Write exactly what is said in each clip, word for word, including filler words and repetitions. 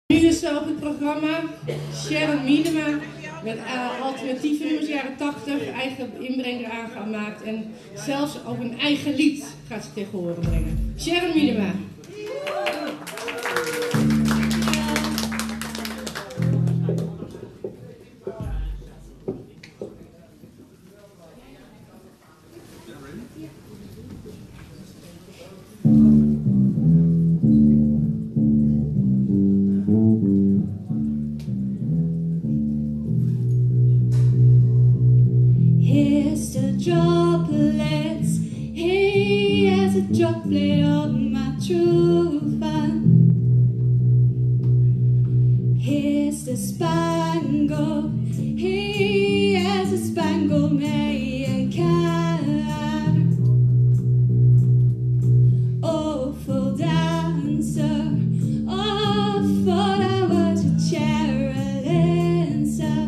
Nu is op het programma Sharon Miedema met uh, alternatieve nummers jaren tachtig, eigen inbreng eraan gemaakt en zelfs ook een eigen lied gaat ze tegen horen brengen. Sharon Miedema. Here's the droplets, he has a droplet of my true fun. Here's the spangle, he has a Spangle Maker. Awful dancer, oh, thought I was a Charolincer.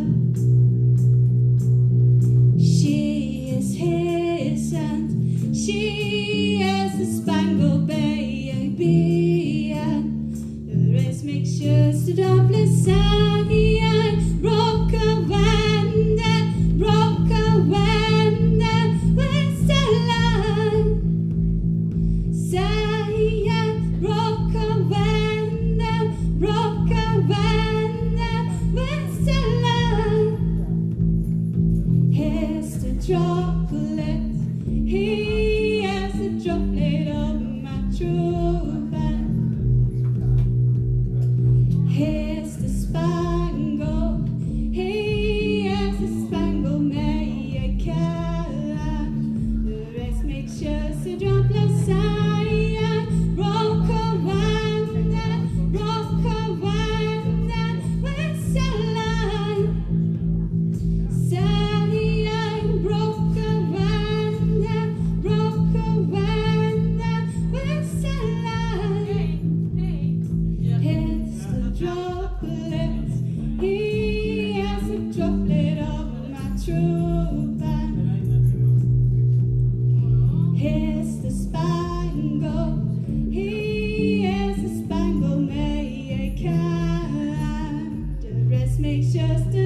She is his and she is the Spangle baby, and the rest makes sure to double side and rock a wanda, rock a wanda, where's the line? Say and rock a wanda, rock a wanda, where's the line? Here's the droplet, he has a droplet of my true fun. Here's the spangle, he has a Spangle Maker. The rest makes sure to droplet side, rock a wanda, rock a wanda, where's the line? Sally, I broke a wanda, broke a wanda, where's the line? Here's the droplet, he has a droplet of my true fun. Here's the spangle, he has a Spangle Maker. The rest makes just a